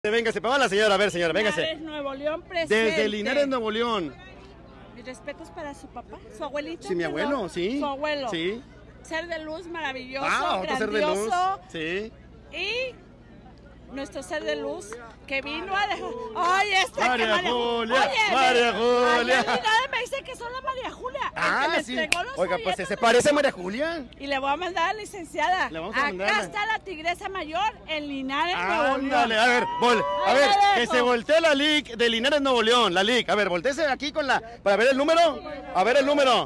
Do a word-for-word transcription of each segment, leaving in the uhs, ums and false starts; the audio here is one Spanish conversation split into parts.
Véngase, para la señora, a ver señora, véngase. Linares, Nuevo León, presente. Desde Linares, Nuevo León. Mis respetos para su papá, su abuelito. Sí, mi abuelo, sí. Su abuelo. Sí. Ser de luz maravilloso, Ah, otro ser de luz. grandioso. Sí. Y nuestro ser de luz que vino a dejar. Oye, esta María que María Julia, Oye, María me- Julia. ayer Linares me dice que son la María Julia. el que Ah, me sí. entregó los Oiga, pues folletos se de- parece a María Julia. Y le voy a mandar a la licenciada. Le vamos a Acá mandarla. está la tigresa mayor en Linares, Nuevo León. Ándale, a ver, vol- a Ahí ver, la que dejo. se voltee la lic de Linares, Nuevo León, la lic. A ver, volteese aquí con la, para ver el número. A ver el número.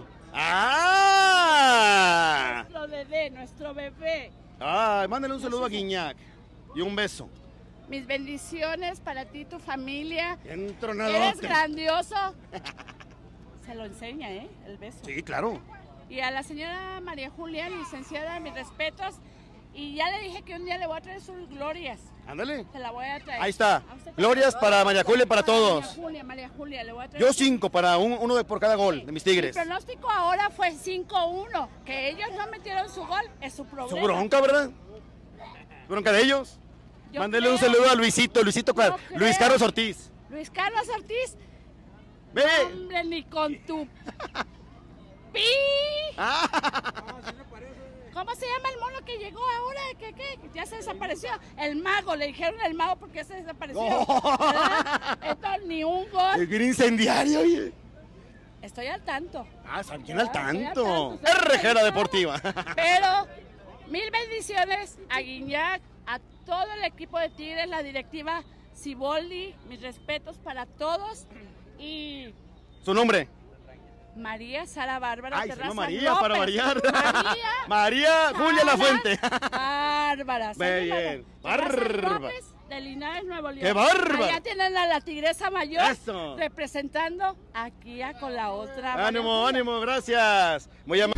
¡Ah! Nuestro bebé, nuestro bebé. Ay, mándale un saludo a Guiñac y un beso. Mis bendiciones para ti y tu familia. Bien Eres tronadote. grandioso. Se lo enseña, ¿eh? El beso. Sí, claro. Y a la señora María Julia, licenciada, mis respetos. Y ya le dije que un día le voy a traer sus glorias. Ándale. Se la voy a traer. Ahí está. A usted Glorias también. para María Julia y para todos. María Julia, María Julia, le voy a traer. Yo sus- cinco para un- uno de por cada gol de mis Tigres. Mi pronóstico ahora fue cinco uno. Que ellos no metieron su gol, es su problema. Su bronca, ¿verdad? Bronca de ellos. Yo Mándele un creo- saludo a Luisito, Luisito, Yo Luis creo- Carlos Ortiz. Luis Carlos Ortiz. Ve. Hombre, ni con tu pi. Ah, ¿Cómo se llama el mono que llegó ahora? ¿Qué, qué? Ya se desapareció. El mago, le dijeron el mago porque ya se desapareció. No. ¿Verdad? Esto ni un gol. es bien incendiario, oye. Estoy al tanto. Ah, están bien al Estoy al tanto. tanto. Es rejera deportiva. Pero mil bendiciones a Guiñac, a todo el equipo de Tigres, la directiva Siboldi, mis respetos para todos. Y ¿Su nombre? María Sara Bárbara Ay, se Terraza llama María, López. para variar. María María Julia La Sara Fuente. Bárbara. Muy Sara bien. Terraza Bárbara. López de Linares, Nuevo León. ¡Qué bárbara! Allá tienen a la tigresa mayor Eso. representando aquí a con la otra. María Ánimo, Julia. ánimo, gracias. Muy amable.